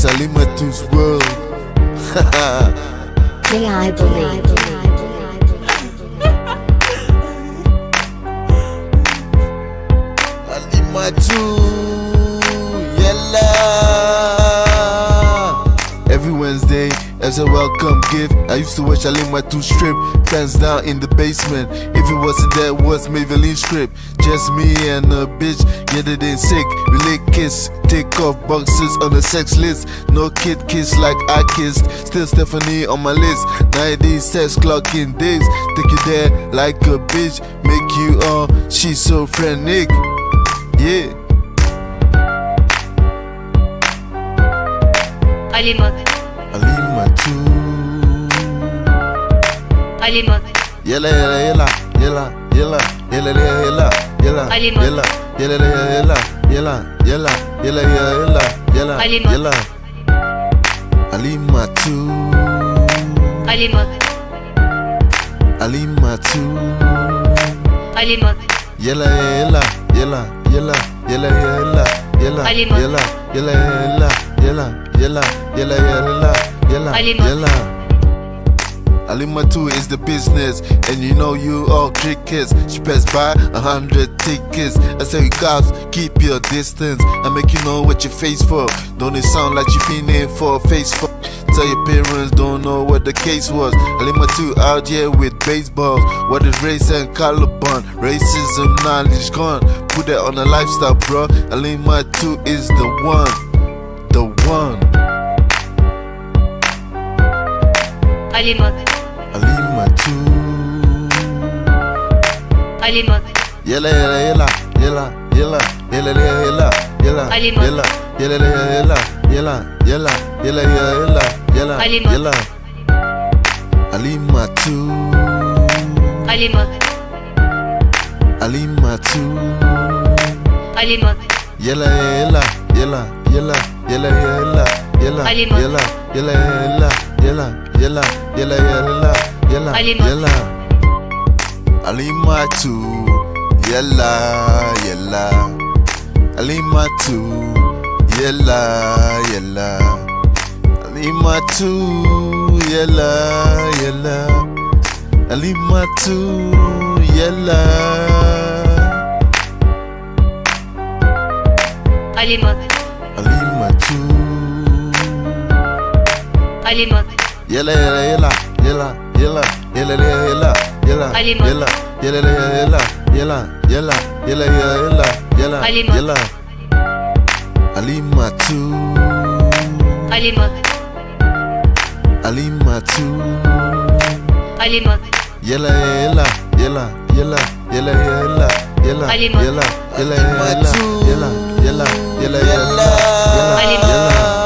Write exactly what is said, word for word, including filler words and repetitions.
Halimatu's world. May I believe. Halimatu, yalla. Every Wednesday, as a welcome gift, I used to watch Halimatu strip, hands down in the basement. If it wasn't that, was Maybelline script. Just me and a bitch, getting in sick. We lick, kiss, take off boxes on the sex list. No kid kiss like I kissed. Still Stephanie on my list. nineties sex clocking days. Take you there like a bitch. Make you all, uh, she's so frantic. Yeah. Halimatu. Halimatu. Halimatu. Yalla yalla yalla yalla yalla yalla yalla yalla yalla yalla yalla yalla yalla yalla yalla yalla yalla. Halimatu. Halimatu. Halimatu. Halimatu. Yalla yalla yalla yalla yalla yalla yalla yalla yalla yalla yalla yalla yalla yalla yalla yalla. Halimatu is the business, and you know you all crickets. She passed by a hundred tickets. I say, cops, keep your distance. I make you know what you face for. Don't it sound like you feeling for a face for? Tell your parents don't know what the case was. Halimatu out here with baseballs. What is race and color bond? Racism knowledge gone. Put that on a lifestyle, bro. Halimatu is the one, the one. Halimatu. Halimatu. Halimatu. Yalla yalla yalla yalla yalla yalla yalla yalla yalla yalla yalla yalla yalla yalla yalla yalla yalla. Halimatu. Halimatu. Halimatu. Halimatu. Yalla yalla yalla yalla yalla yalla yalla yalla yalla yalla yalla yalla yalla yalla yalla. Halimatu, yalla yalla. Halimatu, yalla yalla. Halimatu, yalla yalla. Halimatu, yalla. Halimatu. Halimatu. Halimatu. Yalla yalla yalla yalla yalla yalla yalla yalla yalla yalla yalla yalla yalla yalla yalla yalla yalla. Halimatu. Halimatu. Halimatu. Halimatu. Yalla yalla yalla yalla yalla yalla yalla yalla yalla yalla yalla yalla yalla yalla yalla.